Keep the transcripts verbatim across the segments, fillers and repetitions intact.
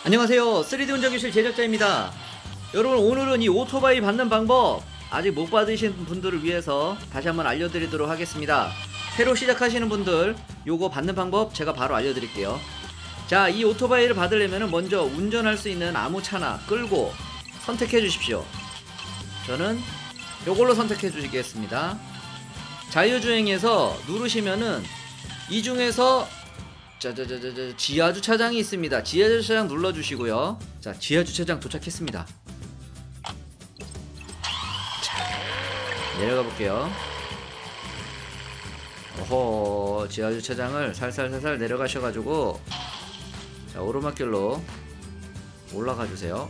안녕하세요, 쓰리디 운전교실 제작자입니다. 여러분, 오늘은 이 오토바이 받는 방법 아직 못 받으신 분들을 위해서 다시 한번 알려드리도록 하겠습니다. 새로 시작하시는 분들 요거 받는 방법 제가 바로 알려드릴게요. 자, 이 오토바이를 받으려면 먼저 운전할 수 있는 아무 차나 끌고 선택해 주십시오. 저는 요걸로 선택해 주시겠습니다. 자유주행에서 누르시면은 이 중에서 짜자자자자 지하주차장이 있습니다. 지하주차장 눌러주시고요. 자, 지하주차장 도착했습니다. 자, 내려가 볼게요. 어허, 지하주차장을 살살살살 내려가셔가지고 자, 오르막길로 올라가 주세요.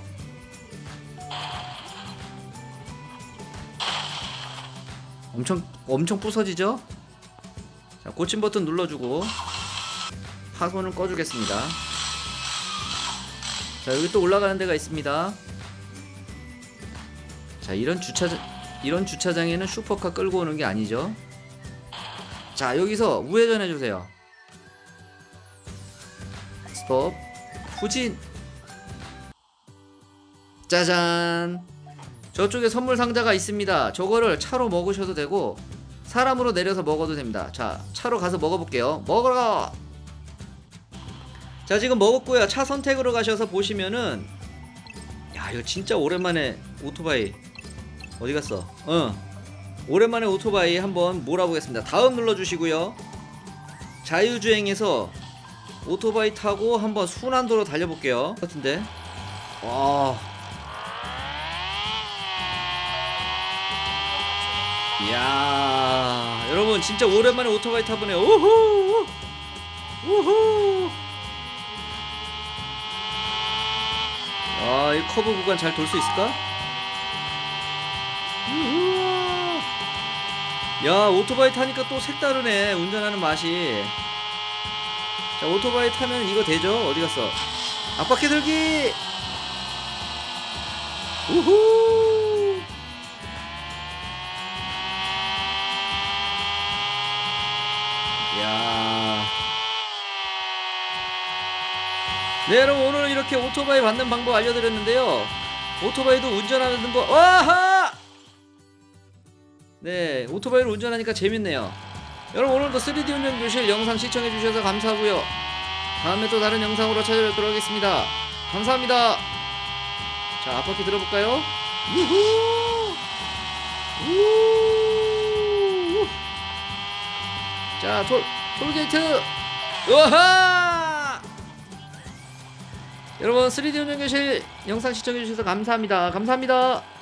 엄청 엄청 부서지죠? 자, 고침 버튼 눌러주고 파손을 꺼주겠습니다. 자, 여기 또 올라가는 데가 있습니다. 자, 이런 주차장 이런 주차장에는 슈퍼카 끌고 오는 게 아니죠. 자, 여기서 우회전 해주세요. 스톱. 후진. 짜잔. 저쪽에 선물 상자가 있습니다. 저거를 차로 먹으셔도 되고 사람으로 내려서 먹어도 됩니다. 자, 차로 가서 먹어볼게요. 먹어라. 자, 지금 먹었고요. 차 선택으로 가셔서 보시면은, 야, 이거 진짜 오랜만에 오토바이 어디 갔어? 어, 오랜만에 오토바이 한번 몰아보겠습니다. 다음 눌러주시고요. 자유주행에서 오토바이 타고 한번 순환도로 달려볼게요. 같은데, 와, 이야, 여러분 진짜 오랜만에 오토바이 타보네요. 우후, 우후. 아, 이 커브 구간 잘 돌 수 있을까? 우와. 야, 오토바이 타니까 또 색다르네, 운전하는 맛이. 자, 오토바이 타면 이거 되죠? 어디 갔어? 앞바퀴 들기! 우후! 야. 네, 여러분, 오늘은 이렇게 오토바이 받는 방법 알려드렸는데요. 오토바이도 운전하는 거, 와하! 네, 오토바이를 운전하니까 재밌네요. 여러분, 오늘도 쓰리디 운전교실 영상 시청해주셔서 감사하고요. 다음에 또 다른 영상으로 찾아뵙도록 하겠습니다. 감사합니다. 자, 앞바퀴 들어볼까요? 유후! 우! 자, 톨, 톨게이트! 우와! 여러분, 쓰리디 운전교실 영상 시청해주셔서 감사합니다. 감사합니다.